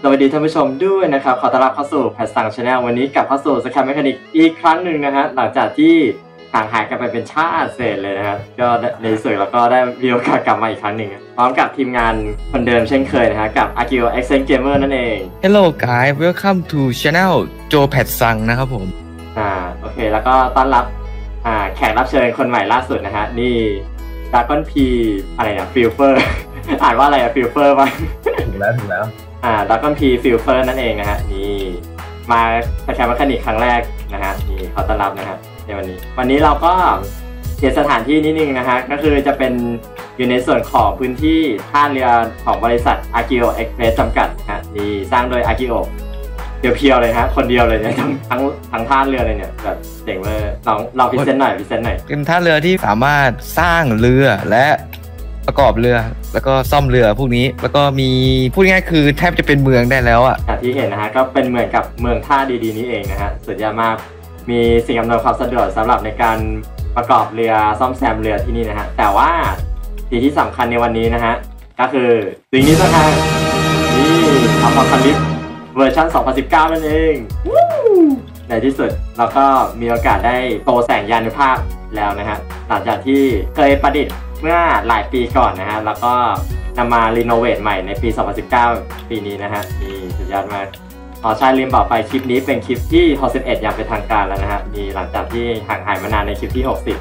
สวัสดีท่านผู้ชมด้วยนะครับขอต้อนรับเข้าสู่แพทสังชาแนลวันนี้กลับเข้าสู่สแคมเมคานิกอีกครั้งหนึ่งนะฮะหลังจากที่ห่างหายกันไปเป็นชาติเศษเลยนะครับก็ในส่วนแล้วก็ได้มีโอกาสกลับมาอีกครั้งหนึ่งพร้อมกับทีมงานคนเดิมเช่นเคยนะฮะกับ Akio Accent Gamer นั่นเอง Hello guys welcome to channel โจแพทซังนะครับผมโอเคแล้วก็ต้อนรับแขกรับเชิญคนใหม่ล่าสุดนะฮะนี่ดากอนพีอะไรนะฟิลเฟอร์ อ่านว่าอะไรอะฟิลเฟอร์ป่ะถูกแล้วดากอนพีฟิลเฟอร์นั่นเองนะฮะนี่มาสแคมเมคานิกครั้งแรกนะฮะนี่ขอต้อนรับนะฮะในวันนี้เราก็เปลี่ยนสถานที่นิดนึงนะฮะก็คือจะเป็นอยู่ในส่วนของพื้นที่ท่าเรือของบริษัท Akio Express จำกัดฮะนี่สร้างโดย Akio เพียวๆเลยฮะคนเดียวเลยเนี่ยทั้งท่าเรือเลยเนี่ยแบบเจ๋งเลยลองพิเศษหน่อยเป็นท่าเรือที่สามารถสร้างเรือและประกอบเรือแล้วก็ซ่อมเรือพวกนี้แล้วก็มีพูดง่ายคือแทบจะเป็นเมืองได้แล้วอ่ะจากที่เห็นนะฮะก็เป็นเหมือนกับเมืองท่าดีๆนี้เองนะฮะสุดยอดมากมีสิ่งอำนวยความสะดวกสำหรับในการประกอบเรือซ่อมแซมเรือที่นี่นะฮะแต่ว่าสิ่งที่สำคัญในวันนี้นะฮะก็คือสิ่งนี้นะฮะนี่Apocalypseเวอร์ชัน 2019 นั่นเองในที่สุดเราก็มีโอกาสได้โตแสงยานุภาพแล้วนะฮะหลังจากที่เคยประดิษฐ์เมื่อหลายปีก่อนนะฮะแล้วก็นำมารีโนเวทใหม่ในปี 2019 ปีนี้นะฮะนี่สุดยอดมากใช่ลืมบอกไปคลิปนี้เป็นคลิปที่ 61 อย่างเป็นทางการแล้วนะฮะมีหลังจากที่ห่างหายมานานในคลิปที่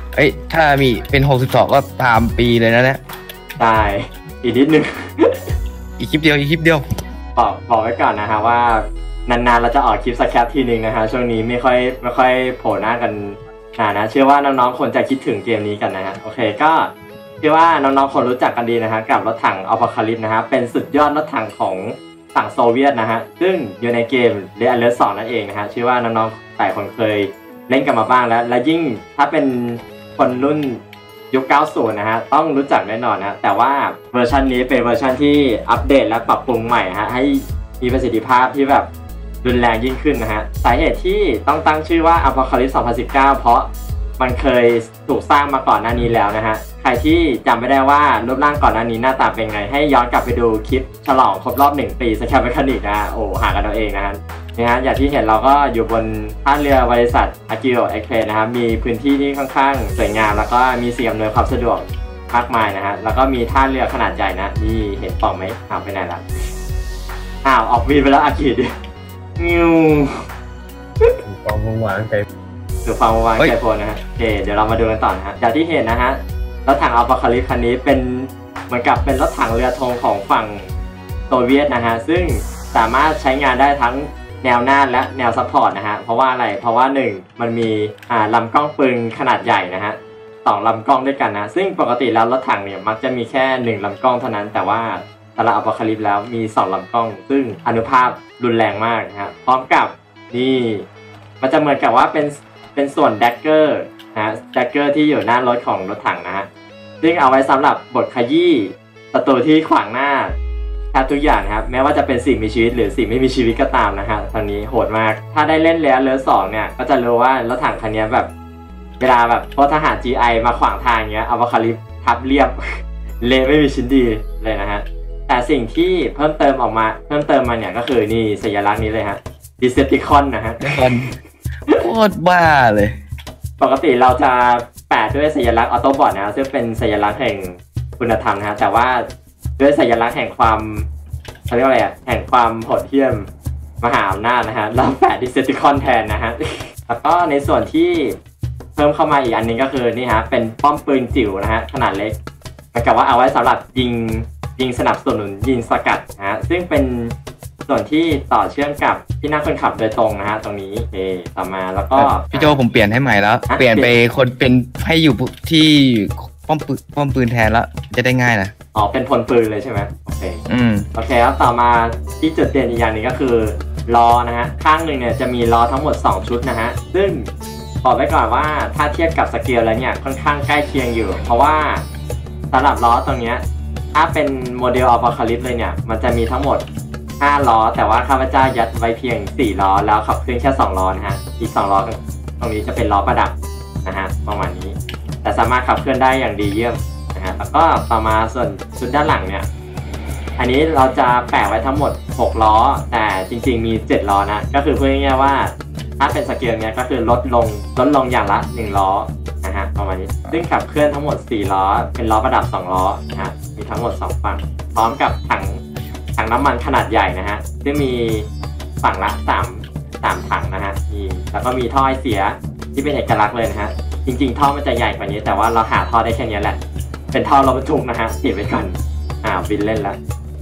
60 ถ้ามีเป็น 62 ก็ตามปีเลยนะเนี่ยได้อีกนิดนึงอีกคลิปเดียวบอกไว้ก่อนนะฮะว่านานๆเราจะออกคลิปสแคปทีนึงนะฮะช่วงนี้ไม่ค่อยโผล่หน้ากันนะเชื่อว่าน้องๆคนจะคิดถึงเกมนี้กันนะฮะโอเคก็เชื่อว่าน้องๆคนรู้จักกันดีนะฮะกับรถถังApocalypseนะฮะเป็นสุดยอดรถถังของฝั่งโซเวียตนะฮะซึ่งอยู่ในเกม Red Alert 2 นั่นเองนะฮะเชื่อว่าน้องๆหลายคนเคยเล่นกันมาบ้างแล้วและยิ่งถ้าเป็นคนรุ่นยุค 90 นะฮะต้องรู้จักแน่นอนนะแต่ว่าเวอร์ชันนี้เป็นเวอร์ชันที่อัปเดตและปรับปรุงใหม่ฮะให้มีประสิทธิภาพที่แบบรุนแรงยิ่งขึ้นนะฮะสาเหตุที่ต้องตั้งชื่อว่า Apocalypse 2019 เพราะมันเคยถูกสร้างมาก่อนหน้านี้แล้วนะฮะใครที่จำไม่ได้ว่ารูปร่างก่อนหน้านี้หน้าตาเป็นไงให้ย้อนกลับไปดูคลิปฉลองครบรอบ1 ปีสแคมเมคานิกนะโอ้หากันเอาเองนะฮะนี่ฮะอย่างที่เห็นเราก็อยู่บนท่าเรือบริษัท Akio Express นะครับมีพื้นที่ที่ค่อนข้างสวยงามแล้วก็มีสิ่งอำนวยความสะดวกมากมายนะฮะแล้วก็มีท่าเรือขนาดใหญ่นะนี่เห็นป่องไหมไปไหนละออกวีไปแล้วอากิดิงิวความหวานใจดูความวางใจโฟนนะฮะโอเคเดี๋ยวเรามาดูกันต่อนะฮะอย่างที่เห็นนะฮะรถถังApocalypseคันนี้เป็นเหมือนกับเป็นรถถังเรือธงของฝั่งโซเวียตนะฮะซึ่งสามารถใช้งานได้ทั้งแนวหน้าและแนวซัพพอร์ตนะฮะเพราะว่าอะไรเพราะว่า1มันมีลำกล้องปืนขนาดใหญ่นะฮะ2ลำกล้องด้วยกันนะซึ่งปกติแล้วรถถังเนี่ยมักจะมีแค่1ลำกล้องเท่านั้นแต่ว่าสำหรับApocalypseแล้วมี2ลำกล้องซึ่งอนุภาพรุนแรงมากนะฮะพร้อมกับนี่มันจะเหมือนกับว่าเป็นส่วนแดกเกอร์นะแดกเกอร์ที่อยู่หน้ารถของรถถังนะฮะซึ่งเอาไว้สำหรับบทขยี้ศัตรูที่ขวางหน้าแทบทุกอย่างครับแม้ว่าจะเป็นสิ่งมีชีวิตหรือสิ่งไม่มีชีวิตก็ตามนะฮะตอนนี้โหดมากถ้าได้เล่นแล้วเรือ2เนี่ยก็จะรู้ว่ารถถังคันนี้แบบเวลาแบบพวกทหาร GI มาขวางทางเงี้ยApocalypseทับเรียบ เละไม่มีชิ้นดีเลยนะฮะแต่สิ่งที่เพิ่มเติมมาเนี่ยก็คือนี่สัญลักษณ์นี้เลยฮะ Decepticon นะฮะโคตรบ้าเลยปกติเราจะแปะด้วยสัญลักษณ์ออโตบอทนะซึ่งเป็นสัญลักษณ์แห่งคุณธรรมนะฮะแต่ว่าด้วยสัญลักษณ์แห่งความเขาเรียกว่าอะไรอ่ะแห่งความโหดเหี้ยมมหาอำนาจนะฮะเราแปะดิเซปติคอนแทนนะฮะแล้วก็ในส่วนที่เพิ่มเข้ามาอีกอันนึงก็คือนี่ฮะเป็นป้อมปืนจิ๋วนะฮะขนาดเล็กเหมือนกับว่าเอาไว้สำหรับยิงสนับสนุนยิงสกัดนะฮะซึ่งเป็นส่วนที่ต่อเชื่อมกับที่นั่งคนขับโดยตรงนะฮะตรงนี้ต่อมาแล้วก็พี่โจผมเปลี่ยนให้ใหม่แล้วเปลี่ยนไปคนเป็นให้อยู่ที่ป้อมปืนแทนแล้วจะได้ง่ายนะเป็นพลปืนเลยใช่ไหมโอเคโอเคแล้วต่อมาที่จุดเด่นอีกอย่างนึงก็คือล้อนะฮะข้างหนึ่งเนี่ยจะมีล้อทั้งหมด2ชุดนะฮะซึ่งบอกไว้ก่อนว่าถ้าเทียบกับสเกลแล้วเนี่ยค่อนข้างใกล้เคียงอยู่เพราะว่าสำหรับล้อตรงเนี้ยถ้าเป็นโมเดลApocalypseเลยเนี่ยมันจะมีทั้งหมด5ล้อแต่ว่าข้าพเจ้ายัดไว้เพียง4ล้อแล้วขับเคลื่อนแค่2ล้อนะฮะอีก2ล้อตรงนี้จะเป็นล้อประดับนะฮะประมาณนี้แต่สามารถขับเคลื่อนได้อย่างดีเยี่ยมนะฮะแล้วก็ต่อมาส่วนชุดด้านหลังเนี่ยอันนี้เราจะแปะไว้ทั้งหมด6ล้อแต่จริงๆมี7ล้อนะก็คือพูดง่ายๆว่าถ้าเป็นสเกลเนี้ยก็คือลดลงอย่างละ1ล้อนะฮะประมาณนี้ซึ่งขับเคลื่อนทั้งหมด4ล้อเป็นล้อประดับ2ล้อนะฮะมีทั้งหมด2ฝั่งพร้อมกับถังน้ำมันขนาดใหญ่นะฮะซึ่งมีฝั่งละ3ถังนะฮะมีแล้วก็มีท่อไอเสียที่เป็นเอกลักษณ์เลยนะฮะจริงๆท่อมันจะใหญ่กว่านี้แต่ว่าเราหาท่อได้แค่นี้แหละเป็นท่อรถบรรทุกนะฮะติดไว้ก่อนบินเล่นแล้ว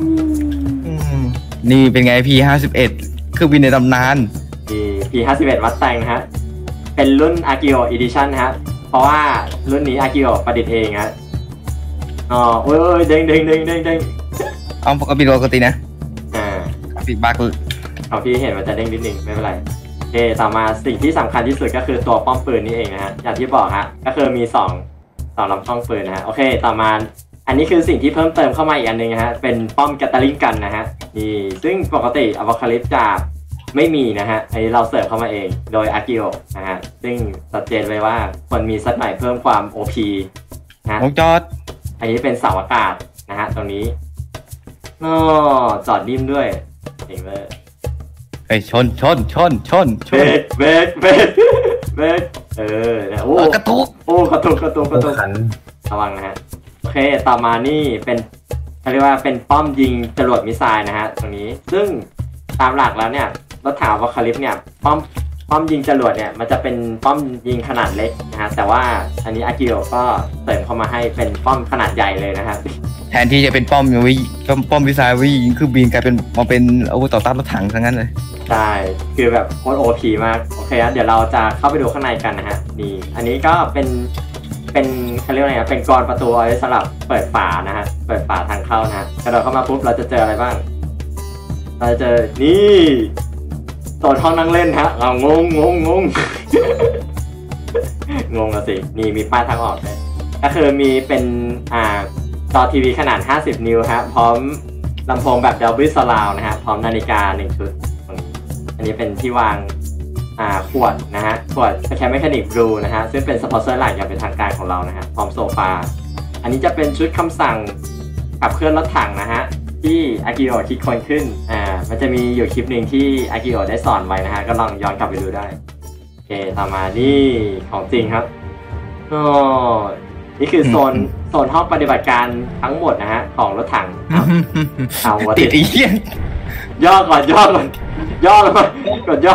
นี่เป็นไง P51 คือบินในตำนาน P51 วัดแต่งนะฮะเป็นรุ่น Agio Edition นะฮะเพราะว่ารุ่นนี้ Agio ประดิษฐ์เองฮะโอ้ยเด้งเอาปกตินะปิดบักของพี่เห็นมันจะเด้งนิดนึงไม่เป็นไรต่อมาสิ่งที่สำคัญที่สุดก็คือตัวป้อมปืนนี่เองนะฮะอย่างที่บอกฮะก็คือมี2ลำป้อมปืนนะฮะโอเคต่อมาอันนี้คือสิ่งที่เพิ่มเติมเข้ามาอีกอันนึงนะฮะเป็นป้อมแกตเตอร์ลิงกันนะฮะนี่ซึ่งปกติอ Apocalypse จะไม่มีนะฮะอันนี้เราเสิร์ฟเข้ามาเองโดย Agio นะฮะซึ่งชัดเจนไว้ว่าควรมีสักหน่อยเพิ่มความ OP นะจอดอันนี้เป็นเสาอากาศนะฮะตรงนี้จอดนิ่มด้วยเองเลยชนเบรกนะโอ้กระตุกกระตุกระวังนะฮะโอเคต่อมานี่เป็นเขาเรียกว่าเป็นป้อมยิงจรวดมิสไซล์นะฮะตรงนี้ซึ่งตามหลักแล้วเนี่ยรถถังApocalypseเนี่ยป้อมยิงจรวดเนี่ยมันจะเป็นป้อมยิงขนาดเล็กนะฮะแต่ว่าอันนี้Agioก็เสริมเข้ามาให้เป็นป้อมขนาดใหญ่เลยนะฮะแทนที่จะเป็นป้อมมิสไซล์ไว้ยิงเครื่องบินกลายเป็นมาเป็นอาวุธต่อต้านรถถังทั้งนั้นเลยใช่คือแบบโคตร OP มากโอเคเดี๋ยวเราจะเข้าไปดูข้างในกันนะฮะนี่อันนี้ก็เป็นเขาเรียกว่าไงเป็นกรประตูเอาไว้สำหรับเปิดฝานะฮะเปิดฝาทางเข้านะฮะกระโดดเข้ามาปุ๊บเราจะเจออะไรบ้างเราจะเจอนี่โซนห้องนั่งเล่นฮะงงละสินี่มีป้ายทางออกเลยก็คือมีเป็นจอทีวีขนาด50นิ้วฮะพร้อมลำโพงแบบ Dolby Surround นะฮะพร้อมนาฬิกา1ชุดอันนี้เป็นที่วางขวดนะฮะขวดสแคมเมคานิกบลูนะฮะซึ่งเป็นสปอนเซอร์หลักอย่างเป็นทางการของเรานะฮะพร้อมโซฟาอันนี้จะเป็นชุดคำสั่งขับเคลื่อนรถถังนะฮะที่Agioคิดค้นขึ้นมันจะมีอยู่คลิปหนึ่งที่Agioได้สอนไว้นะฮะก็ลองย้อนกลับไปดูได้โอเคต่อมานี่ของจริงครับนี่คือโซนห้องปฏิบัติการทั้งหมดนะฮะของรถถังเอาติดอีกย่อก่อนย่อเลยกดย่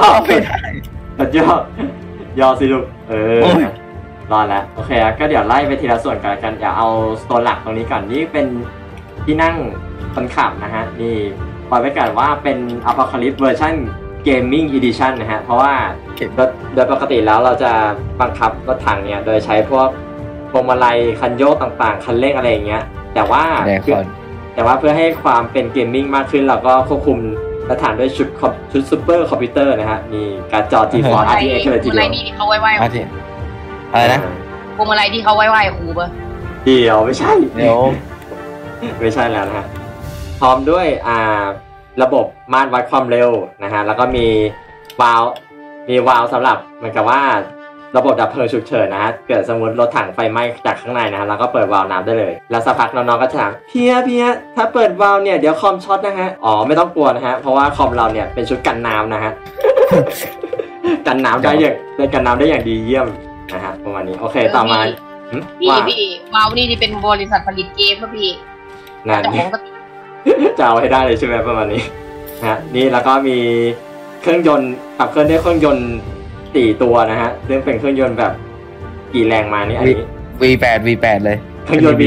อสิลูกรอแล้วโอเคก็เดี๋ยวไล่ไปทีละส่วนกันอย่าเอาโซนหลักตรงนี้ก่อนนี่เป็นที่นั่งคนขับนะฮะนี่บอกไว้ก่อนว่าเป็น Apocalypse Version Gaming Edition นะฮะเพราะว่าโดยปกติแล้วเราจะบังคับรถถังเนี่ยโดยใช้พวกพวงมาลัยคันโยกต่างๆคันเร่งอะไรอย่างเงี้ยแต่ว่าเพื่อให้ความเป็นเกมมิ่งมากขึ้นเราก็ควบคุมรถถังด้วยชุดซูเปอร์คอมพิวเตอร์นะฮะมีการ์ดจอ GeForce RTX เลยทีเดียวอะไรที่เขาไหว้อะไรนะพวงมาลัยที่เขาไหว้ครูป่ะเดี๋ยวไม่ใช่ไม่ใช่แล้วนะฮะพร้อมด้วยระบบม่านวัดความเร็วนะฮะแล้วก็มีวาล์วสำหรับเหมือนกับว่าระบบดับเพลิงฉุกเฉินนะฮะเกิดสมมติรถถังไฟไหม้จากข้างในนะฮะแล้วก็เปิดวาล์วน้ำได้เลยแล้วสักพักน้องๆก็จะถามเพียถ้าเปิดวาล์วเนี่ยเดี๋ยวคอมช็อตนะฮะไม่ต้องกลัวนะฮะเพราะว่าคอมเราเนี่ยเป็นชุดกันน้ำนะฮะ กันน้ำได้อย่างดีเยี่ยมนะฮะประมาณนี้โอเคต่อมาพี่วาล์วนี่เป็นบริษัทผลิตเกมป่ะพี่นั่นจะเอาให้ได้เลยใช่ไหมประมาณนี้นะฮะนี่แล้วก็มีเครื่องยนต์ขับเคลื่อนด้วยเครื่องยนต์4ตัวนะฮะซึ่งเป็นเครื่องยนต์แบบกี่แรงมานี่อันนี้ V8 เลยเครื่องยนต์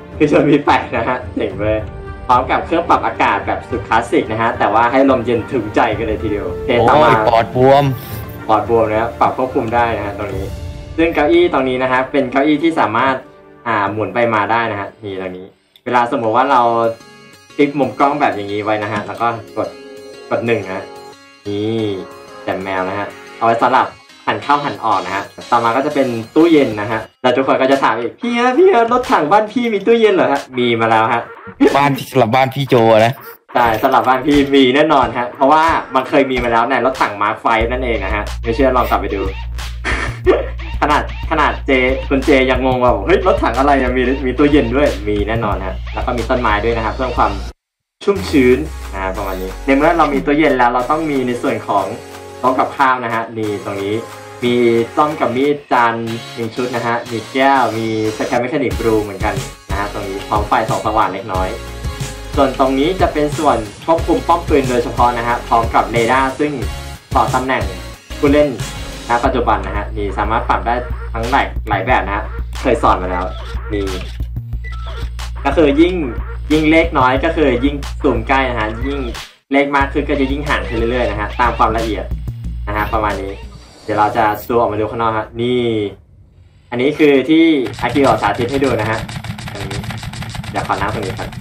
V8 นะฮะเจ๋งเลยพร้อมกับเครื่องปรับอากาศแบบสุดคลาสสิกนะฮะแต่ว่าให้ลมเย็นถึงใจกันเลยทีเดียวต่อมาปอดบวมนะปรับควบคุมได้นะฮะตรงนี้ซึ่งเก้าอี้ตรงนี้นะฮะเป็นเก้าอี้ที่สามารถหมุนไปมาได้นะฮะนี่ตรงนี้เวลาสมมติว่าเราคลิกมุมกล้องแบบอย่างนี้ไว้นะฮะแล้วก็กด1นะนี่แต่แมวนะฮะเอาไว้สำหรับหันเข้าหันออกนะฮะต่อมาก็จะเป็นตู้เย็นนะฮะแล้วทุกคนก็จะถามอีกพี่รถถังบ้านพี่มีตู้เย็นเหรอฮะมีมาแล้วฮะสำหรับบ้านพี่โจนะใช่สำหรับบ้านพี่มีแน่นอนฮะเพราะว่ามันเคยมีมาแล้วในรถถังมาร์คไฟนั่นเองนะฮะไม่เชื่อลองกลับไปดู ขนาดคุณเจยังงงว่าเฮ้ยรถถังอะไรมีตู้เย็นด้วยมีแน่นอนฮะแล้วก็มีต้นไม้ด้วยนะครับเพิ่มความชุ่มชื้นประมาณนี้ในเมื่อเรามีตู้เย็นแล้วเราต้องมีในส่วนของโต๊ะกับข้าวนะฮะนี่ตรงนี้มีต้อมกับมีดจาน1ชุดนะฮะมีแก้วมีสแครเมคานิกบรูเหมือนกันนะฮะตรงนี้พร้อมไฟส่องสว่างเล็กน้อยส่วนตรงนี้จะเป็นส่วนควบคุมป้อมปืนโดยเฉพาะนะฮะพร้อมกับเรดาร์ซึ่งต่อตำแหน่งผู้เล่นณปัจจุบันนะฮะนี่สามารถปรับได้ทั้งหลายแบบนะฮะเคยสอนมาแล้วนี่ก็คือยิ่งเลขน้อยก็คือยิ่งซูมใกล้นะฮะยิ่งเลขมากขึ้นก็จะยิ่งห่างขึ้นเรื่อยๆนะฮะตามความละเอียดนะฮะประมาณนี้เดี๋ยวเราจะซูมออกมาดูข้างนอกฮะนี่อันนี้คือที่อากิโอสาธิตให้ดูนะฮะอันนี้เดี๋ยวขอน้ำตรงนี้ครับ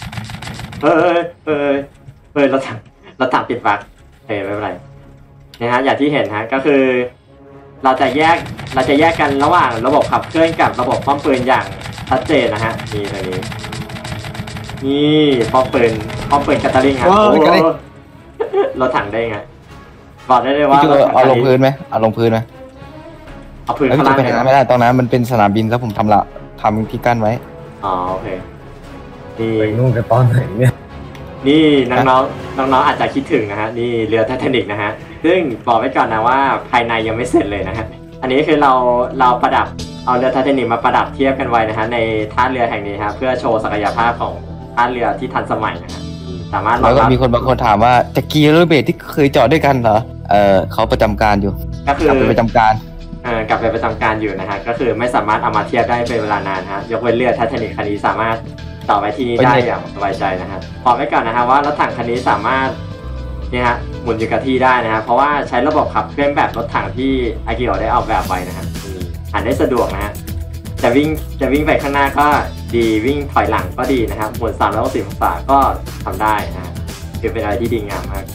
เราถังติดบั๊กไม่เป็นไรนะฮะอย่างที่เห็นฮะก็คือเราจะแยกกันระหว่างระบบขับเคลื่อนกับระบบป้อมปืนอย่างชัดเจนนะฮะนี่ตรงนี้นี่ป้อมปืนแคตเตอริงครับรถถังได้ไงบอกได้เลยว่าเอาลงพื้นไหมเอาพื้นข้างล่างไม่ได้ตรงนั้นมันเป็นสนามบินแล้วผมทำที่กั้นไว้อ๋อโอเคนี่ไปนู่นกันตอนไหนเนี่ยนี่น้องอาจจะคิดถึงนะฮะนี่เรือไททานิคนะฮะซึ่งบอกไว้ก่อนนะว่าภายในยังไม่เสร็จเลยนะฮะอันนี้คือเราประดับเอาเรือไททานิคมาประดับเทียบกันไว้นะฮะในท่าเรือแห่งนี้ฮะเพื่อโชว์ศักยภาพของท่าเรือที่ทันสมัยนะฮะสามารถแล้วก็มีคนบางคนถามว่าจะกีเรือเบสที่เคยจอดด้วยกันเหรอเขาประจำการอยู่ก็คือกลับไปประจำการอยู่นะฮะก็คือไม่สามารถเอามาเทียบได้เป็นเวลานานฮะยกเว้นเรือไททานิคคันนี้สามารถต่อไปที่นี่ได้อย่างสบายใจนะฮะบอกไว้ก่อนนะฮะว่ารถถังคันนี้สามารถนี่ฮะหมุนอยู่กับที่ได้นะฮะเพราะว่าใช้ระบบขับเคลื่อนแบบรถถังที่อากิโอได้ออกแบบไว้นะฮะหันได้สะดวกนะฮะจะวิ่งไปข้างหน้าก็ดีวิ่งถอยหลังก็ดีนะครับหมุน360องศาก็ทำได้นะฮะคือเป็นอะไรที่ดีงามมาก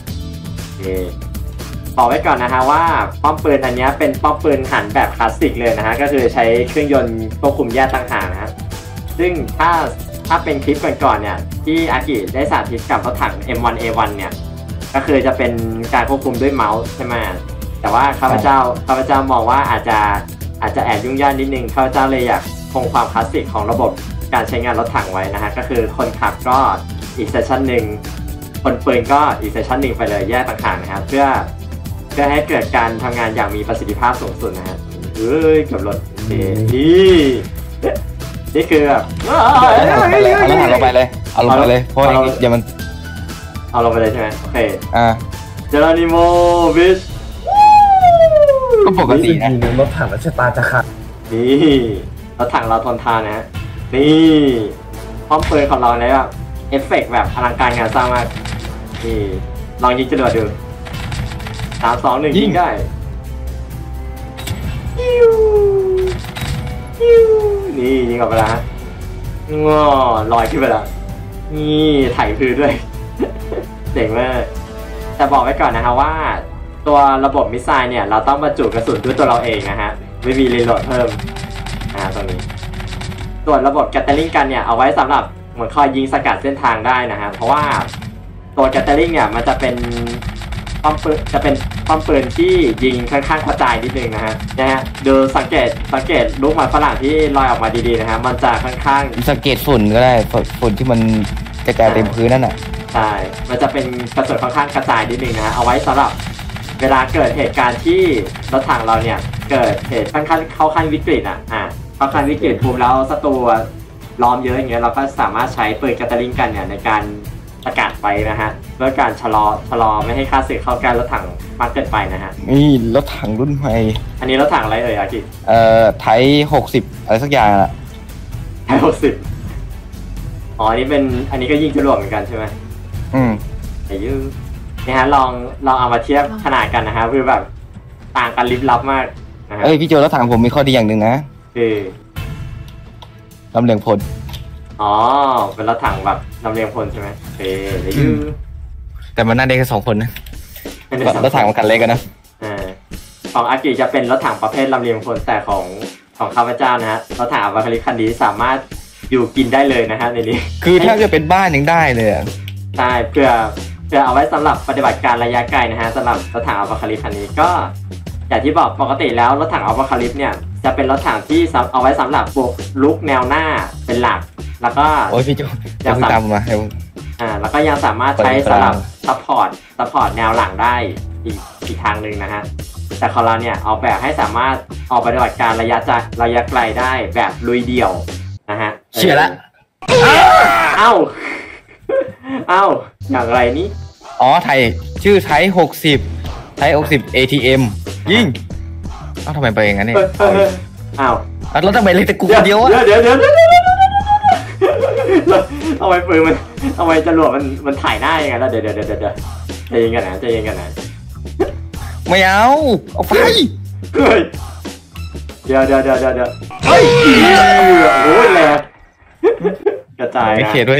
บอกไว้ก่อนนะฮะว่าป้อมปืนอันนี้เป็นป้อมปืนหันแบบคลาสสิกเลยนะฮะก็คือใช้เครื่องยนต์ควบคุมแยกต่างหากนะฮะซึ่งถ้าเป็นคลิปก่อนๆเนี่ยที่อากิได้สาธิตกับรถถัง M1A1 เนี่ยก็คือจะเป็นการควบคุมด้วยเมาส์ใช่ไหมแต่ว่าข้าพเจ้ามองว่าอาจจะแอบยุ่งยากนิดนึงข้าพเจ้าเลยอยากคงความคลาสสิกของระบบการใช้งานรถถังไว้นะฮะก็คือคนขับก็อีกเซสชั่นหนึ่งคนปืนก็อีกเซสชั่นหนึ่งไปเลยแยกต่างหากนะครับเพื่อให้เกิดการทำงานอย่างมีประสิทธิภาพสูงสุดนะฮะเกือบหล่นนี่คือแบบเอาลงไปเลยเพราะอย่ามันเอาลงไปเลยใช่ไหมโอเคเจรานิโมวิชก็ปกตินะรถถังแล้วชะตาจะขาดนี่รถถังเราทนทานนะฮะนี่ป้อมปืนของเราเนี่ยแบบเอฟเฟกต์แบบอลังการงานสร้างมากนี่ลองยิงจรวดดู3 2 1ยิงได้นี่ยิงออกไปแล้วง้อลอยขึ้นไปแล้วนี่ไถพื้นด้วยเจ๋งมากแต่บอกไว้ก่อนนะฮะว่าตัวระบบมิสไซล์เนี่ยเราต้องบรรจุกระสุนด้วยตัวเราเองนะฮะไม่มีรีโหลดเพิ่มตรงนี้ส่วนระบบแกตเตอร์ลิงกันเนี่ยเอาไว้สำหรับเหมือนคอยยิงสกัดเส้นทางได้นะฮะเพราะว่าตัวแกตเตอร์ลิงเนี่ยมันจะเป็นป้อมปืนที่ยิงค่อนข้างกระจายนิดนึงนะฮะดูสังเกตลูกหมากฝรั่งที่ลอยออกมาดีๆนะฮะมันจะค่อนข้างสังเกตฝุ่นก็ได้ฝุ่นที่มันกระจายเต็มพื้นนั่นแหละใช่มันจะเป็นกระสุนค่อนข้างกระจายนิดนึงนะฮะเอาไว้สำหรับเวลาเกิดเหตุการณ์ที่รถถังเราเนี่ยเกิดเหตุเข้าขั้นวิกฤตเข้าขั้นวิกฤตภูมิแล้วศัตรูล้อมเยอะอย่างเงี้ยเราก็สามารถใช้ปืนแกตเตอร์ลิงกันเนี่ยในการสกัดไว้นะฮะเพื่อการชะลอไม่ให้ค่าศึกเข้าใกล้รถถังมากเกินไปนะฮะนี่รถถังรุ่นใหม่อันนี้รถถังอะไรอากิไทย60อะไรสักอย่างอ่ะไทย60อ๋ออันนี้ก็ยิงจรวดเหมือนกันใช่ไหมไอ้ยูนี่ฮะลองเอามาเทียบขนาดกันนะฮะคือแบบต่างกันลิบลับมากนะฮะพี่โจรถถังผมมีข้อดีอย่างหนึ่งนะคือลำเลียงพลอ๋อเป็นรถถังแบบลำเลียงพลใช่ไหมแต่มันน่าได้แค่2 คนนะรถถังมันกันเล็กกันนะของอากิจะเป็นรถถังประเภทลำเลียงพลแต่ของข้าพเจ้านะฮะรถถังอวกาศคันนี้สามารถอยู่กินได้เลยนะฮะในนี้คือแทบจะเป็นบ้านยังได้เลยใช่เพื่อเอาไว้สำหรับปฏิบัติการระยะไกลนะฮะสำหรับรถถังอวกาศคันนี้ก็อย่างที่บอกปกติแล้วรถถังอวกาศเนี่ยจะเป็นรถถังที่เอาไว้สำหรับบุกรุกแนวหน้าเป็นหลักแล้วก็โอ้ยพี่โจจะตามมาแล้วก็ยังสามารถใช้สำหรับซัพพอร์ตแนวหลังได้อีกทางหนึ่งนะฮะแต่ของเราเนี่ยออกแบบให้สามารถออกปฏิบัติการระยะไกลได้แบบลุยเดี่ยวนะฮะเชื่อละเอ้าอย่างไรนี่อ๋อไทยชื่อไทย60 ATM ยิงทำไมไปอย่างนั้นเนี่ยแล้วทำไมเลยแต่กูคนเดียวอะเดี๋ยวเอาไว้ปืนมันเอาไว้จรวดมันถ่ายหน้ายังไงแล้วเดี๋ยวใจเย็นกันนะไม่เอาไปเฮ้ยเดี๋ยวเฮ้ยโอ้ยแรงกระจายนะเขตด้วย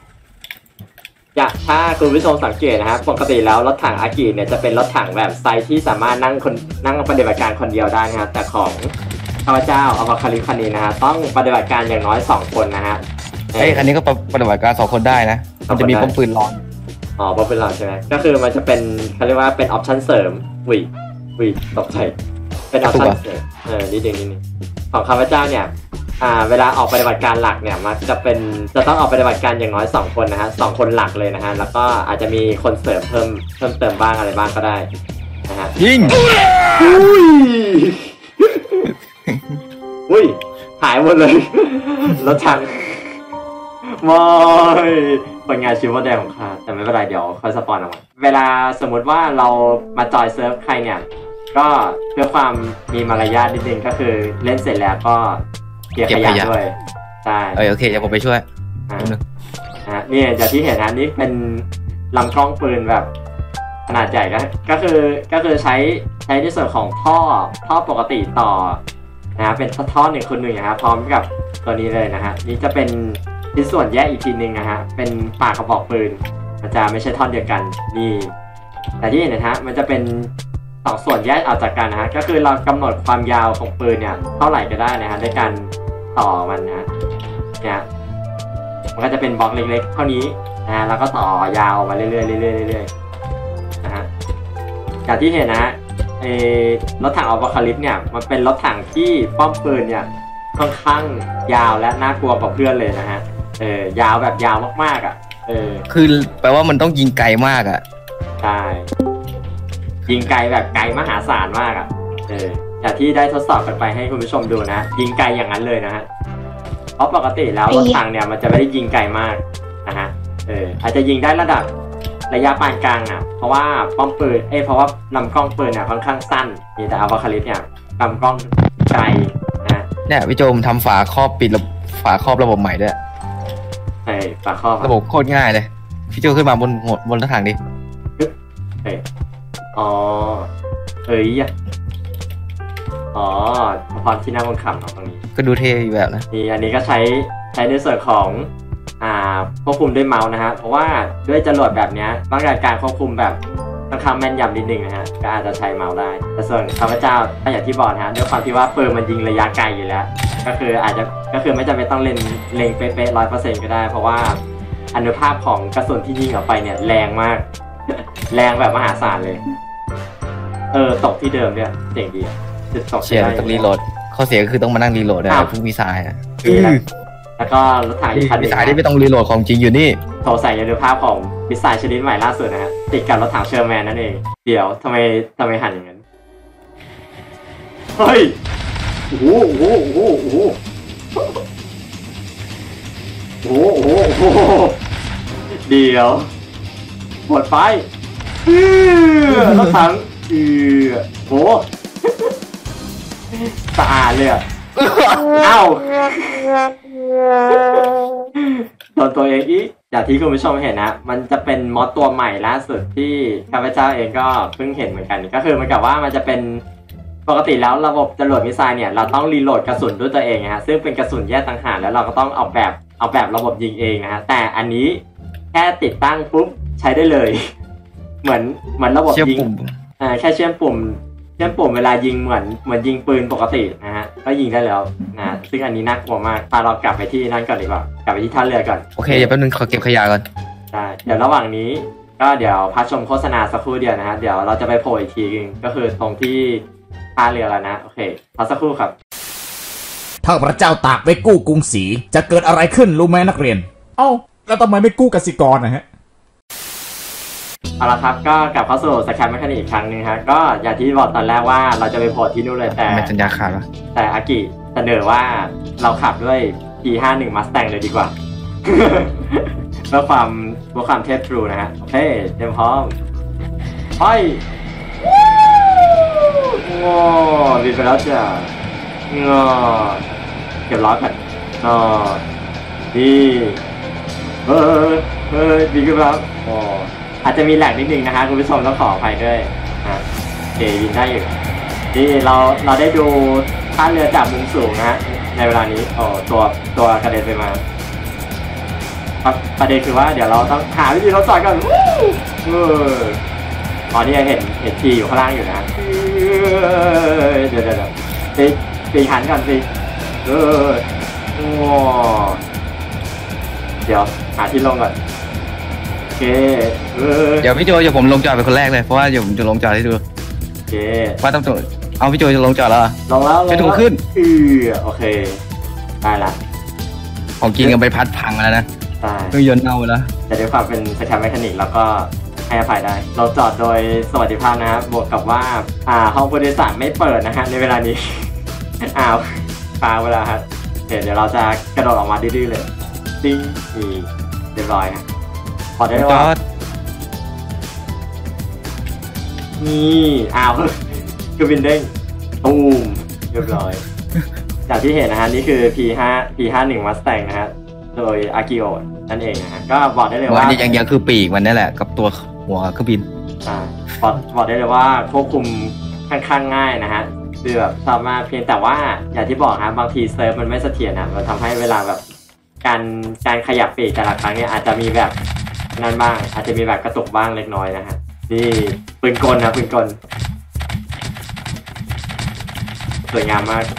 ถ้าคุณผู้ชมสังเกตนะครับปกติแล้วรถถังอากิเนี่ยจะเป็นรถถังแบบไซส์ที่สามารถนั่งปฏิบัติการคนเดียวได้นะครับแต่ของข้าพเจ้าอวคาริคันนี้นะฮะต้องปฏิบัติการอย่างน้อย2คนนะฮะคันนี้ก็ปฏิบัติการ2คนได้นะมันจะมีป้อมปืนรองป้อมปืนรองใช่ไหมก็คือมันจะเป็นเขาเรียกว่าเป็นออปชั่นเสริมวิตกใจเป็นออปชั่นเสริมนิดนึงของข้าพเจ้าเนี่ยเวลาออกปฏิบัติการหลักเนี่ยมันจะต้องออกปฏิบัติการอย่างน้อย2คนนะฮะ2คนหลักเลยนะฮะแล้วก็อาจจะมีคนเสริมเพิ่มเติมบ้างอะไรบ้างก็ได้นะฮะยิงอุ้ยหายหมดเลยรถถังมอยผลงานชิวแดงของข้าแต่ไม่เป็นไรเดี๋ยวค่อยสปอนออกมาเวลาสมมติว่าเรามาจอยเซิร์ฟใครเนี่ยก็เพื่อความมีมารยาทนิดนึงก็คือเล่นเสร็จแล้วก็เก็บขยะด้วยใช่โอเคเดี๋ยวผมไปช่วยนี่อย่างที่เห็นนะนี่เป็นลำกล้องปืนแบบขนาดใหญ่ก็คือใช้ในส่วนของท่อปกติต่อนะเป็นท่อ1 1นะครับพร้อมกับตัวนี้เลยนะฮะนี่จะเป็นชิ้นส่วนแยกอีกทีนึงนะฮะเป็นปากกระบอกปืนมันจะไม่ใช่ท่อนเดียวกันนี่แต่ที่เห็นนะฮะมันจะเป็น2 ส่วนแยกออกจากกันนะฮะก็คือเรากำหนดความยาวของปืนเนี่ยเท่าไหร่ก็ได้นะฮะในการต่อมันนะเนี่ยมันก็จะเป็นบล็อกเล็กๆเท่านี้นะฮะแล้วก็ต่อยาวมาเรื่อยๆนะฮะอย่างที่เห็นนะฮะรถถังอัลบาคาลิปเนี่ยมันเป็นรถถังที่ป้อมปืนเนี่ยค่อนข้างยาวและน่ากลัวกว่าเพื่อนเลยนะฮะยาวแบบยาวมากๆอ่ะคือแปลว่ามันต้องยิงไกลมากอ่ะใช่ยิงไกลแบบไกลมหาศาลมากอ่ะอย่างที่ได้ทดสอบกันไปให้คุณผู้ชมดูนะยิงไกลอย่างนั้นเลยนะฮะเพราะปกติแล้วรถถังเนี่ยมันจะไม่ได้ยิงไกลมากนะฮะอาจจะยิงได้ระดับระยะปานกลางอ่ะเพราะว่าป้อมปืนเพราะว่าลำกล้องปืนเนี่ยค่อนข้างสั้นนี่แต่อัลบาคาลิปเนี่ยลำกล้องไกลนะเนี่ยพี่โจมทำฝาครอบปิดฝาครอบระบบใหม่ด้วยฝาครอบระบบโคตรง่ายเลยพี่โจขึ้นมาบนรถถังดิพอที่นั่งบนขับตรงนี้ก็ดูเท่อยู่แบบนะนี่อันนี้ก็ใช้ในส่วนของควบคุมด้วยเมาส์นะฮะเพราะว่าด้วยจรวดแบบนี้ต้องการควบคุมแบบค่อนข้างแม่นยำนิดนึงนะฮะก็อาจจะใช้เมาส์ได้แต่ส่วนข้าพเจ้าก็อย่างที่บอกนะฮะด้วยความที่ว่าปืนมันยิงระยะไกลอยู่แล้วก็คือไม่จำเป็นต้องเล็งเป๊ะ100%ก็ได้เพราะว่าอนุภาพของกระสุนที่ยิงออกไปเนี่ยแรงมากแรงแบบมหาศาลเลยตกที่เดิมเนี่ยเจ๋งดีเชียร์ต้องรีโหลดข้อเสียก็คือต้องมานั่งรีโหลดนะพวกมิสไซล์แล้วก็รถถังมิสไซล์ที่ไม่ต้องรีโหลดของจริงอยู่นี่โถใส่อนุภาพของมิสไซล์ชนิดใหม่ล่าสุดนะฮะติดกับรถถังเชอร์แมนนั่นเองเดี๋ยวทำไมหันอย่างนั้นเฮ้ยโอ้โหเดี๋ยวหมดไฟรถถังโอ้สะอาดเลยเอ้าโดนตัวเองอีกอย่างที่คุณผู้ชมเห็นนะมันจะเป็นมอดตัวใหม่ล่าสุดที่ข้าพเจ้าเองก็เพิ่งเห็นเหมือนกันก็คือมันกับว่ามันจะเป็นปกติแล้วระบบจรวดมิสไซล์เนี่ยเราต้องรีโหลดกระสุนด้วยตัวเองนะฮะซึ่งเป็นกระสุนแยกต่างหากแล้วเราก็ต้องออกแบบระบบยิงเองนะฮะแต่อันนี้แค่ติดตั้งปุ๊บใช้ได้เลยเหมือนระบบยิงแค่เชื่อมปุ่มเวลายิงเหมือนยิงปืนปกตินะฮะก็ยิงได้แล้วนะซึ่งอันนี้น่ากลัวมากพาเรากลับไปที่นั่นก่อนดีกว่ากลับไปที่ท่าเรือก่อนโอเคเดี๋ยวแป๊บนึงขอเก็บขยะก่อนได้เดี๋ยวระหว่างนี้ก็เดี๋ยวพักชมโฆษณาสักครู่เดียวนะฮะเดี๋ยวเราจะไปโผล่อีกทีนึงก็คือตรงที่ท่าเรือแล้วนะโอเคพักสักครู่ครับถ้าพระเจ้าตากไว้กู้กรุงศรีจะเกิดอะไรขึ้นรู้ไหมนักเรียนแล้วทำไมไม่กู้กสิกรนะฮะเอาละครับก็กลับเข้าสู่สแครปแมคคานิกอีกครั้งหนึ่งครับก็อย่างที่บอกตอนแรกว่าเราจะไปโผล่ที่นู่นเลยแต่ไม่สัญญาขาดวะแต่อากิเสนอว่าเราขับด้วย P51 Mustang เลยดีกว่า เพื่อความเทสทรูนะฮะโอเคเตรียมพร้อมไปงอบินไปแล้วจ้ะงอเก็บล้อกันงอดีดีขึ้นแล้วอ๋ออาจจะมีแหลกนิดนึงนะฮะคุณผู้ชมต้องขออภัยด้วยนะโอเคบินได้อยู่นี่เราได้ดูท่าเรือจากมุมสูงนะฮะในเวลานี้โอ้ตัวกระเด็นไปมาประเด็นคือว่าเดี๋ยวเราต้องหาวิธีทดสอบกันตอนนี้เห็นทีอยู่ข้างล่างอยู่นะเดี๋ยวตีหันกันสิเดี๋ยวหาที่ลงก่อนโอเคเดี๋ยวพี่โจผมลงจอดเป็นคนแรกเลยเพราะว่าเดี๋ยวผมจะลงจอดให้ดูโอเคว่าต้องเอาพี่โจจะลงจอดแล้วลงแล้วไม่ถูกขึ้นโอเคได้ละของกินกันไปพัดพังแล้วนะเครื่องยนต์เน่าแล้วแต่ด้วยความเป็นสแครปแมคคานิกแล้วก็ให้อภัยได้เราจอดโดยสวัสดิภาพนะครับบวกกับว่าห้องผู้โดยสารไม่เปิดนะฮะในเวลานี้ปาเวลาครับเดี๋ยวเราจะกระโดดออกมาดื้อๆเลยติ้งนี่เรียบร้อยครับพอได้ว่านี่คือบินเด้งตูมเรียบร้อยจากที่เห็นนะฮะนี่คือ P51 Mustang นะฮะโดยอากิโอะนั่นเองนะฮะก็บอกได้เลยว่าอย่างเดียวคือปีกมันนั่นแหละกับตัวหัวเครื่องบินบอกได้เลยว่าควบคุมค่อนข้างง่ายนะฮะคือแบบสามารถเพียงแต่ว่าอย่างที่บอกฮะบางทีเซิร์ฟมันไม่เสถียรนะมันทำให้เวลาแบบการขยับปีกแต่ละครั้งเนี่ยอาจจะมีแบบนั้นบ้างอาจจะมีแบบกระตุกบ้างเล็กน้อยนะฮะนี่ปืนกลนะปืนกลสวยงามมาก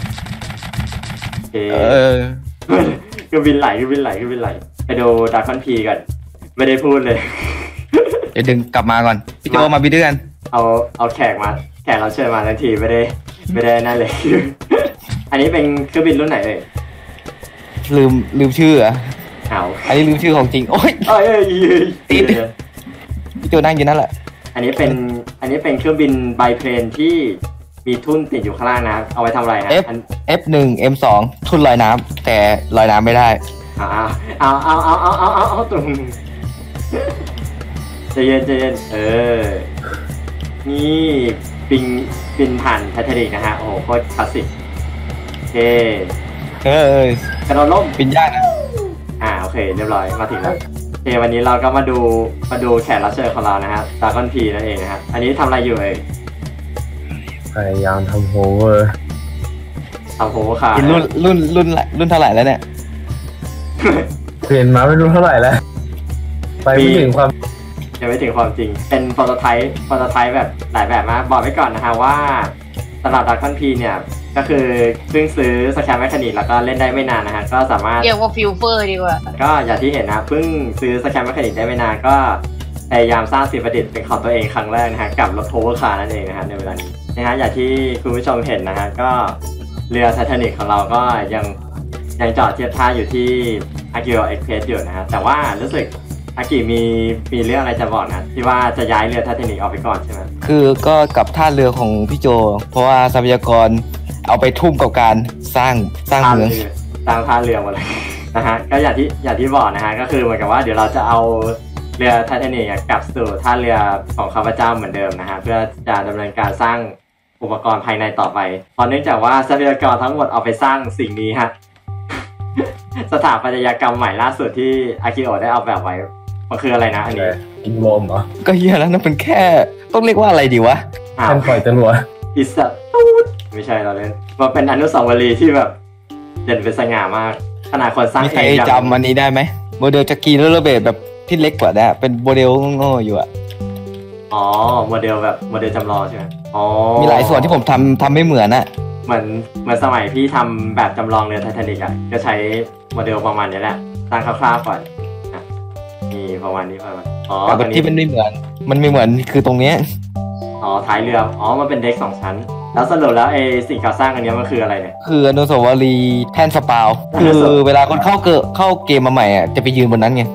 คือบินไหลไปดูดาร์คอนพีกันไม่ได้พูดเลยเดี๋ยวดึงกลับมาก่อนพี่โจมาบินด้วยกันเอาแขกเราเชิญมาทันทีไม่ได้นั่นเลย อันนี้เป็นเครื่องบินรุ่นไหนเลยลืมชื่ออันนี้ลืมชื่อของจริงโอ้ยติดพี่โจนั่งอยู่นั่นแหละอันนี้เป็นเครื่องบินไบเพลนที่มีทุ่นติดอยู่ข้างล่างนะเอาไว้ทำอะไรฮะ F1 M2 ทุ่นลอยน้ำแต่ลอยน้ำไม่ได้เอาตรงใจเย็นนี่บินผ่านไททานิกนะฮะโอ้โหโคตรคลาสสิกโอเคกระโดดล่มบินยากนะโอเคเรียบร้อยมาถึงแล้วโอเควันนี้เราก็มาดูแขกรับเชิญของเรานะฮะดาร์คอนพีนั่นเองนะฮะอันนี้ทำอะไรอยู่พยายามทำโฮเวอร์ค่ะรุ่นเท่าไหร่แล้วเนี่ยเปลี่ยนมาไม่รู้เท่าไหร่แล้วไปไม่ถึงความยังไม่ถึงความจริงเป็นโปรโตไทป์แบบหลายแบบมากบอกไว้ก่อนนะฮะว่าสำหรับดาร์คอนพีเนี่ยก็คือเพิ่งซื้อสแครปแมคคานิกแล้วก็เล่นได้ไม่นานนะฮะก็สามารถเรียกว่าฟิลเฟอร์ดีกว่าก็อย่างที่เห็นนะเพิ่งซื้อสแครปแมคคานิกได้ไม่นานก็พยายามสร้างสิ่งประดิษฐ์เป็นของตัวเองครั้งแรกนะฮะกับรถโอเวอร์คาร์นั่นเองนะฮะในเวลานี้นะฮะอย่างที่คุณผู้ชมเห็นนะฮะก็เรือไททานิกของเราก็ยังจอดเทียบท่าอยู่ที่อากิโอเอ็กเพรสอยู่นะฮะแต่ว่ารู้สึกอากิมีเรื่องอะไรจะบอกนะที่ว่าจะย้ายเรือไททานิกออกไปก่อนใช่ไหมคือก็กับท่าเรือของพี่โจเพราะว่าทรัพยากรเอาไปทุ่มกับการสร้างเมืองสร้างท่าเรือหมดเลยนะฮะก็อย่างที่บอกนะฮะก็คือเหมือนกับว่าเดี๋ยวเราจะเอาเรือไททานิกกลับสู่ท่าเรือของข้าพเจ้าเหมือนเดิมนะฮะเพื่อจะดำเนินการสร้างอุปกรณ์ภายในต่อไปเพราะเนื่องจากว่าทรัพยากรทั้งหมดเอาไปสร้างสิ่งนี้ฮะ สถาปัตยกรรมใหม่ล่าสุดที่อากิโอะได้เอาแบบไว้มันคืออะไรนะอันนี้อินโวมเหรอก็เฮียแล้วนั่นเป็นแค่ต้องเรียกว่าอะไรดีวะแค่ปล่อยจรวดอิสระไม่ใช่เราเล่นมันเป็นอนุสาวรีย์ที่แบบเด่นเป็นสง่ามากขนาดคนสร้างมีใครจำอันนี้ได้ไหมโมเดลจักรีโรลเลอร์เบดแบบที่เล็กกว่าได้เป็นโมเดลโง่ๆอยู่โมเดลแบบโมเดลจำลองใช่ไหมมีหลายส่วนที่ผมทำไม่เหมือนเหมือนสมัยพี่ทำแบบจำลองเรือไททานิกก็ใช้โมเดลประมาณนี้แหละสร้างคร่าวๆก่อนนี่ประมาณนี้แต่ที่มันไม่เหมือนคือตรงนี้ท้ายเรือมันเป็นเด็ก2ชั้นแล้วสรุปแล้วสิ่งก่อสร้างอันนี้มันคืออะไรเนี่ยคืออนุสาวรีย์แท่นสปาวคือเวลาคนเข้าเกมมาใหม่จะไปยืนบนนั้นไง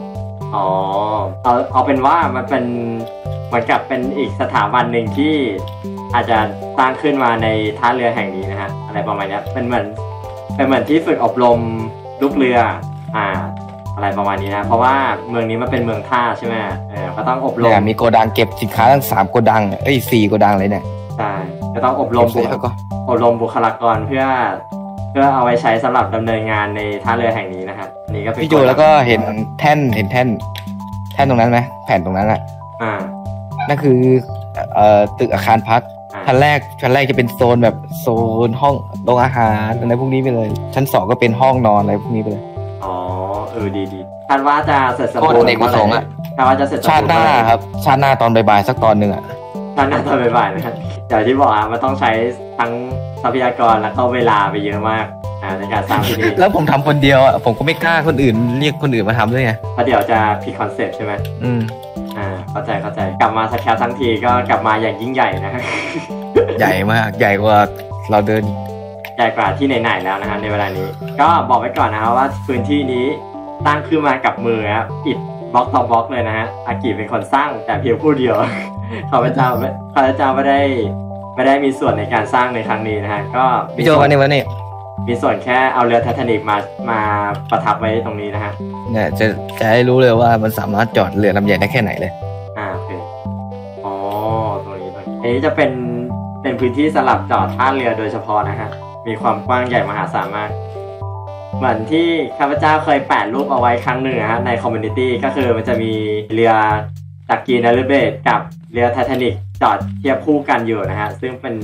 อ๋อเอาเป็นว่ามันเป็นเหมือนกับเป็นอีกสถาบันหนึ่งที่อาจจะสร้างขึ้นมาในท่าเรือแห่งนี้นะฮะอะไรประมาณนี้เป็นเหมือนที่ฝึกอบรมลูกเรืออะไรประมาณนี้นะเพราะว่าเมืองนี้มันเป็นเมืองท่าใช่ไหมก็ต้องอบรมมีโกดังเก็บสินค้าทั้ง3โกดัง4โกดังเลยเนี่ยใช่ก็ต้องอบรมบุคลากรเพื่อเอาไว้ใช้สำหรับดำเนินงานในท่าเรือแห่งนี้นะครับนี่ก็เป็นพี่โจแล้วก็เห็นแท่นตรงนั้นไหมแผ่นตรงนั้นแหละนั่นคือตึกอาคารพักชั้นแรกจะเป็นโซนแบบโซนห้องโรงอาหารอะไรพวกนี้ไปเลยชั้น2ก็เป็นห้องนอนอะไรพวกนี้ไปเลยอ๋อดีคาดว่าจะเสร็จสมบูรณ์เด็กประสงค์คาดว่าจะเสร็จชาติหน้าครับชาติหน้าตอนบ่ายๆสักตอนนึงชาติหน้าตอนบ่ายๆนะครับอย่างที่บอกมันต้องใช้ทั้งทรัพยากรแล้วก็เวลาไปเยอะมากในการสร้างที่นี่แล้วผมทำคนเดียวผมก็ไม่กล้าคนอื่นเรียกคนอื่นมาทำด้วยไงเพราะเดี๋ยวจะผิดคอนเซ็ปต์ใช่ไหมเข้าใจกลับมาสแคปทั้งทีก็กลับมาอย่างยิ่งใหญ่นะใหญ่มากใหญ่กว่าเราเดินใหญ่กว่าที่ไหนๆแล้วนะฮะในเวลานี้ก็บอกไว้ก่อนนะครับว่าพื้นที่นี้ตั้งขึ้นมากับมือครับอิฐบล็อกต่อบล็อกเลยนะฮะอากิเป็นคนสร้างแต่เพียงผู้เดียวข้าพเจ้าไม่ได้มีส่วนในการสร้างในครั้งนี้นะฮะก็พี่โจวันนี้มีส่วนแค่เอาเรือไททานิกมาประทับไว้ตรงนี้นะฮะเนี่ยจะให้รู้เลยว่ามันสามารถจอดเรือลำใหญ่ได้แค่ไหนเลยโอเคตรงนี้อันนี้จะเป็นพื้นที่สำหรับจอดท่าเรือโดยเฉพาะนะฮะมีความกว้างใหญ่มหาศาลมากเหมือนที่ข้าพเจ้าเคยแปะรูปเอาไว้ครั้งหนึ่งฮะในคอมมูนิตี้ก็คือมันจะมีเรือจากกีนาริเบตกับเรือไททานิกจอดเทียบคู่กันอยู่นะฮะซึ่งเป็น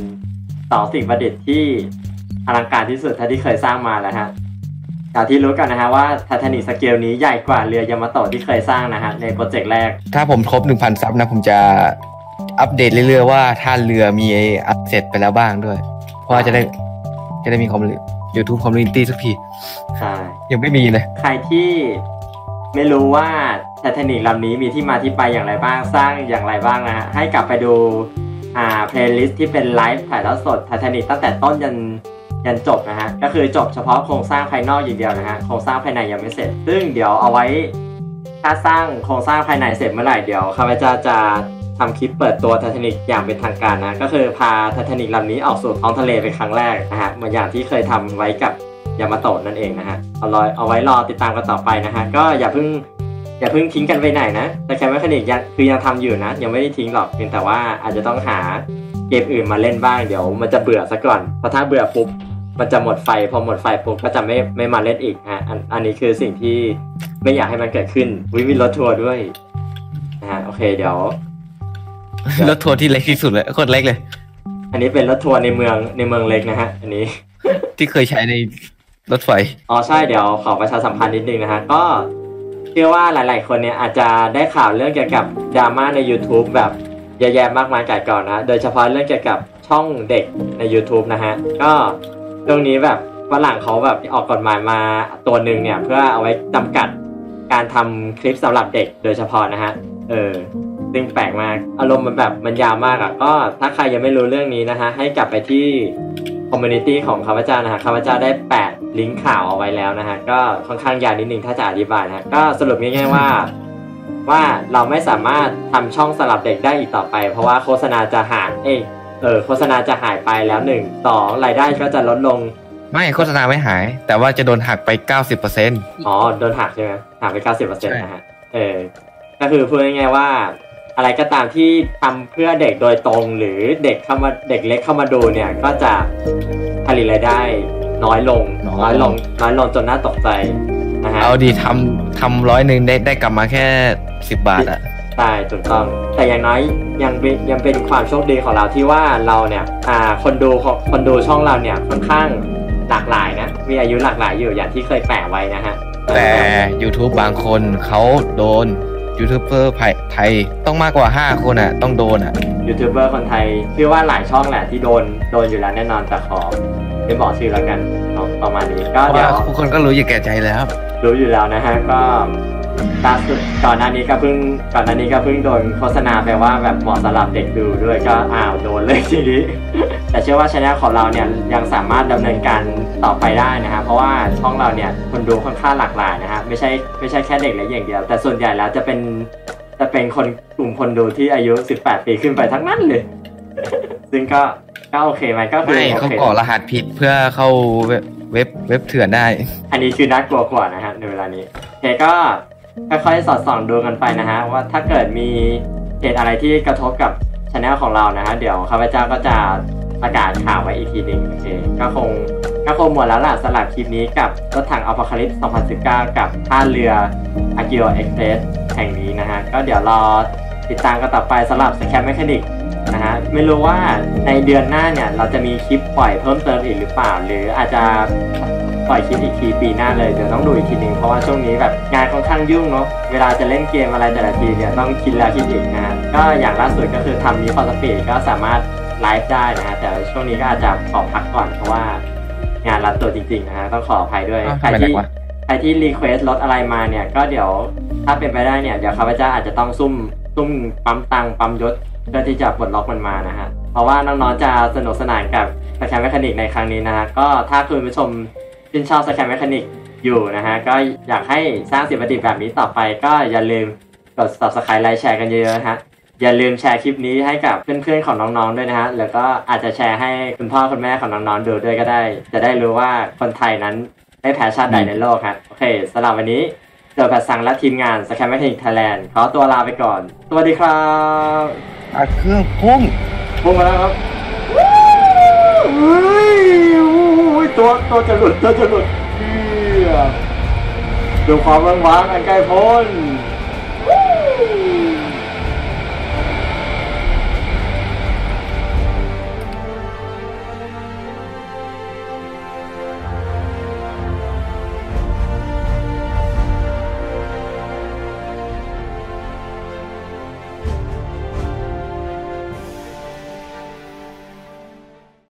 2สิ่งประดิษฐ์ที่อลังการที่สุดเท่าที่เคยสร้างมาแล้วฮะอย่างที่รู้กันนะฮะว่าไททานิกสเกลนี้ใหญ่กว่าเรือยามาโตะที่เคยสร้างนะฮะในโปรเจกต์แรกถ้าผมครบ 1,000 ซับนะผมจะอัปเดตเรื่อยๆว่าท่าเรือมีอัปเสร็จไปแล้วบ้างด้วยเพราะจะได้มีYouTube Community สักทีใช่ยังไม่มีเลยใครที่ไม่รู้ว่าไททานิกลำนี้มีที่มาที่ไปอย่างไรบ้างสร้างอย่างไรบ้างนะฮะให้กลับไปดูเพลย์ลิสต์ที่เป็นไลฟ์ถ่ายทอดสดไททานิกตั้งแต่ต้นยันจบนะฮะก็คือจบเฉพาะโครงสร้างภายนอกอย่างเดียวนะฮะโครงสร้างภายในยังไม่เสร็จซึ่งเดี๋ยวเอาไว้ถ้าสร้างโครงสร้างภายในเสร็จเมื่อไหร่เดี๋ยวข้าพเจ้าจะทำคลิปเปิดตัวไททานิกอย่างเป็นทางการนะก็คือพาไททานิกลำนี้ออกสู่ท้องทะเลเป็นครั้งแรกนะฮะเหมือนอย่างที่เคยทำไว้กับยามาโตะนั่นเองนะฮะเอาไว้รอติดตามกันต่อไปนะฮะก็อย่าเพิ่งทิ้งกันไปไหนนะแต่แคมเมคานิกยังทำอยู่นะยังไม่ได้ทิ้งหรอกเพียงแต่ว่าอาจจะต้องหาเกมอื่นมาเล่นบ้างเดี๋ยวมันจะเบื่อซะก่อนเพราะถ้าเบื่อปุ๊บมันจะหมดไฟพอหมดไฟปุ๊บก็จะไม่มาเล่นอีกฮะอันนี้คือสิ่งที่ไม่อยากให้มันเกิดขึ้นมีรถทัวร์ด้วยนะฮะโอเคเดี๋ยวรถทัวร์ที่เล็กที่สุดเลยโคตรเล็กเลยอันนี้เป็นรถทัวร์ในเมืองเล็กนะฮะอันนี้ที่เคยใช้ในรถไฟใช่เดี๋ยวขอประชาสัมพันธ์นิดนึงนะฮะก็เชื่อว่าหลายๆคนเนี่ยอาจจะได้ข่าวเรื่องเกี่ยวกับดราม่าใน YouTube แบบเยอะแยะมากมายก่ายก่อนนะโดยเฉพาะเรื่องเกี่ยวกับช่องเด็กใน YouTube นะฮะก็ตรงนี้แบบฝรั่งเขาแบบออกกฎหมายมาตัวหนึ่งเนี่ยเพื่อเอาไว้จำกัดการทำคลิปสำหรับเด็กโดยเฉพาะนะฮะซึ่งแปลกมากอารมณ์มันแบบมันยาวมากก็ถ้าใครยังไม่รู้เรื่องนี้นะฮะให้กลับไปที่คอมมูนิตี้ของข้าพเจ้านะฮะข้าพเจ้าได้แปะลิงก์ข่าวเอาไว้แล้วนะฮะก็ค่อนข้างยาวนิดนึงถ้าจะอธิบายนะฮะก็สรุปง่ายๆว่าเราไม่สามารถทำช่องสำหรับเด็กได้อีกต่อไปเพราะว่าโฆษณาจะหายโฆษณาจะหายไปแล้ว1 2รายได้ก็จะลดลงไม่โฆษณาไม่หายแต่ว่าจะโดนหักไป 90% โดนหักใช่ไหมหักไป 90% นะฮะก็คือพูดง่ายๆว่าอะไรก็ตามที่ทำเพื่อเด็กโดยตรงหรือเด็กเล็กเข้ามาดูเนี่ยก็จะผลิตรายได้น้อยลงจนน่าตกใจนะฮะเอาดีทำ100ได้กลับมาแค่10 บาทใช่ถูกต้องแต่อย่างน้อยยังเป็นความโชคดีของเราที่ว่าเราเนี่ยคนดูช่องเราเนี่ยค่อนข้างหลากหลายนะมีอายุหลากหลายอยู่อย่างที่เคยแปะไว้นะฮะแต่ YouTube บางคนเขาโดนยูทูบเบอร์ไทยต้องมากกว่า5 คนต้องโดนยูทูบเบอร์คนไทยเชื่อว่าหลายช่องแหละที่โดนอยู่แล้วแน่นอนแต่ขอไม่บอกชื่อแล้วกันประมาณนี้ก็เดี๋ยวทุกคนก็รู้อยู่แก่ใจแล้วรู้อยู่แล้วนะฮะก็ล่าสุดก่อนหน้านี้ก็เพิ่งโดนโฆษณาไปว่าแบบเหมาะสำหรับเด็กดูด้วยก็โดนเลยทีนี้ แต่เชื่อว่าช่องของเราเนี่ยยังสามารถดำเนินการต่อไปได้นะครับเพราะว่าช่องเราเนี่ยคนดูค่อนข้างหลากหลายนะครับไม่ใช่แค่เด็กเล็กอย่างเดียวแต่ส่วนใหญ่แล้วจะเป็นคนกลุ่มคนดูที่อายุ18 ปีขึ้นไปทั้งนั้นเลย ซึ่งก็โอเคไหมก็คือไม่เขาก่อรหัสผิดเพื่อเข้าเว็บเถื่อนได้อันนี้คือน่ากลัวกว่านะฮะในเวลานี้โอเคก็ค่อยๆสอดส่องดูกันไปนะฮะว่าถ้าเกิดมีเหตุอะไรที่กระทบกับchannel ของเรานะฮะเดี๋ยวข้าพเจ้าก็จะประกาศข่าวไว้อีกทีนึงโอเคก็คงหมดแล้วล่ะสำหรับคลิปนี้กับรถถังอัลฟาคาลิป2019กับท่าเรืออากิโอเอ็กเพรสแห่งนี้นะฮะก็เดี๋ยวรอติดตามกันต่อไปสำหรับสแคปแมคานิกนะฮะไม่รู้ว่าในเดือนหน้าเนี่ยเราจะมีคลิปปล่อยเพิ่มเติมอีกหรือเปล่าหรืออาจจะปล่อยคลิปอีกทีปีหน้าเลยเดี๋ยวต้องดูอีกทีนึงเพราะว่าช่วงนี้แบบงานค่อนข้างยุ่งเนาะเวลาจะเล่นเกมอะไรแต่ละทีเนี่ยต้องคิดแล้วคิดอีกนะฮะก็อย่างล่าสุดก็คือทำนี้พอสปีดก็สามารถไลฟ์ได้นะฮะแต่ช่วงนี้ก็อาจจะขอพักก่อนเพราะว่างานรัดตัวจริงๆนะฮะต้องขออภัยด้วยใครที่รีเควสรถอะไรมาเนี่ยก็เดี๋ยวถ้าเป็นไปได้เนี่ยเดี๋ยวข้าพเจ้าอาจจะต้องซุ่มปั๊มตังปั๊มยศเพื่อที่จะปลดล็อกมันมานะฮะเพราะว่าน้องๆจะสนุกสนานกับสแคมแมคานิกในครั้งนี้นะฮะก็ถ้าคุณผู้ชมชื่นชอบสแคมแมคานิกอยู่นะฮะก็อยากให้สร้างสิ่งประดิษฐ์แบบนี้ต่อไปก็อย่าลืมกด Subscribe ไลค์แชร์กันเยอะๆนะฮะอย่าลืมแชร์คลิปนี้ให้กับเพื่อนๆของน้องๆด้วยนะฮะแล้วก็อาจจะแชร์ให้คุณพ่อคุณแม่ของน้องๆดูด้วยก็ได้จะได้รู้ว่าคนไทยนั้นไม่แพ้ชาติใดในโลกครับโอเคสำหรับวันนี้เจอกับสังและทีมงานสแคมแมคานิกไทยแลนด์ขอตัวลาไปก่อนสวัสดีครับเครื่องพุ่งมาแล้วครับตัวจะหลุดดูความว้างๆอันใกล้พ้น